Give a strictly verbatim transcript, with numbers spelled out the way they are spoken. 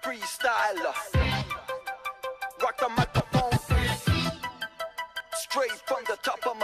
freestyle. Rock the microphone straight from the top of